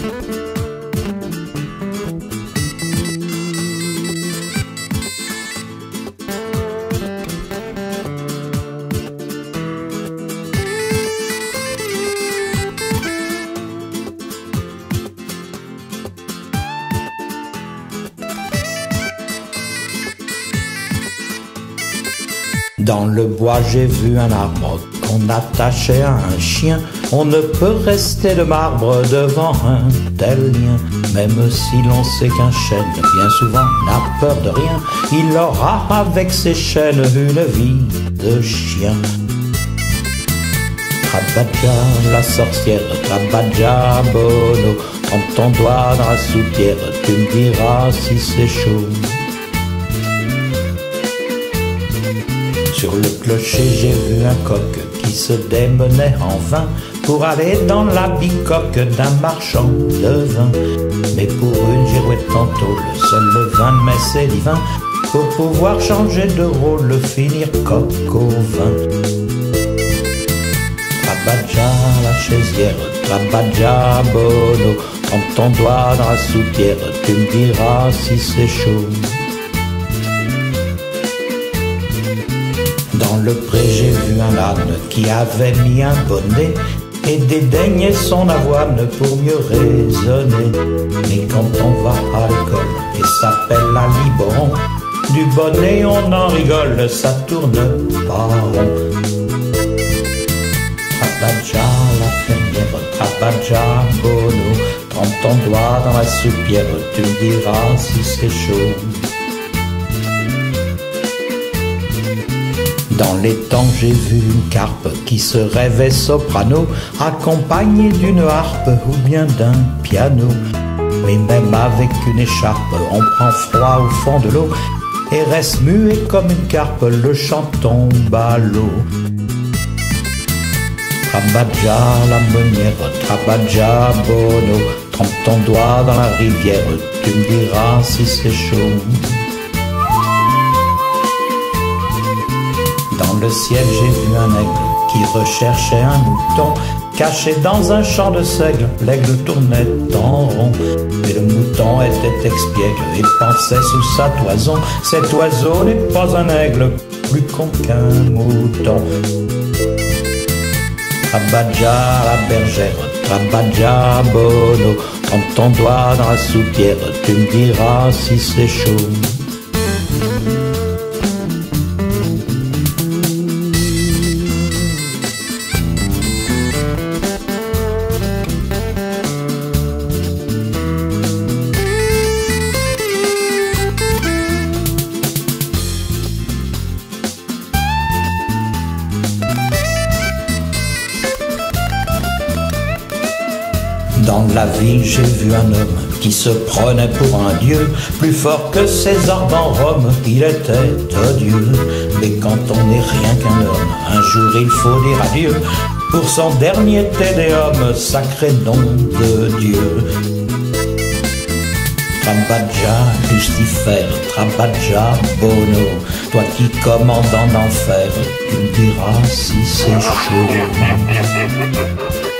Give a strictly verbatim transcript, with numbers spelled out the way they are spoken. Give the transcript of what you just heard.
Dans le bois j'ai vu un arbre qu'on attachait à un chien. On ne peut rester de marbre devant un tel lien. Même si l'on sait qu'un chêne bien souvent n'a peur de rien, il aura avec ses chaînes une vie de chien. Trabadja la sorcière, Trabadja Bono, trempe ton doigt dans la soupière, tu me diras si c'est chaud. Sur le clocher j'ai vu un coq qui se démenait en vain pour aller dans la bicoque d'un marchand de vin. Mais pour une girouette tantôt, le seul le vin de messe est divin, pour pouvoir changer de rôle, finir coq au vin. Trabadja la chaisière, Trabadja Bono, trempe ton doigt dans la soupière, tu me diras si c'est chaud. Dans le pré j'ai vu un âne qui avait mis un bonnet et dédaignait son avoine pour mieux raisonner. Mais quand on va à l'école et s'appelle à Liboron, du bonnet on en rigole, ça tourne pas rond. Trabadja la fermière, Trabadja Bono, trempe ton doigt dans la soupière, tu me diras si c'est chaud. Dans les temps j'ai vu une carpe qui se rêvait soprano, accompagnée d'une harpe ou bien d'un piano. Mais même avec une écharpe on prend froid au fond de l'eau et reste muet comme une carpe, le chant tombe à l'eau. Trabadja la meunière, Trabadja Bono, trempe ton doigt dans la rivière, tu me diras si c'est chaud. Dans le ciel j'ai vu un aigle qui recherchait un mouton caché dans un champ de seigle. L'aigle tournait en rond, mais le mouton était expiègle et pensait sous sa toison: cet oiseau n'est pas un aigle, plus con qu'un mouton. Trabadja la bergère, Trabadja Bono, trempe ton doigt dans la soupière, tu me diras si c'est chaud. Dans la ville j'ai vu un homme qui se prenait pour un dieu, plus fort que César dans Rome, il était odieux. Mais quand on n'est rien qu'un homme, un jour il faut dire adieu pour son dernier tédéum, sacré nom de Dieu. Trabadja Lucifer, Trabadja Bono, toi qui commandes en enfer, tu me diras si c'est chaud.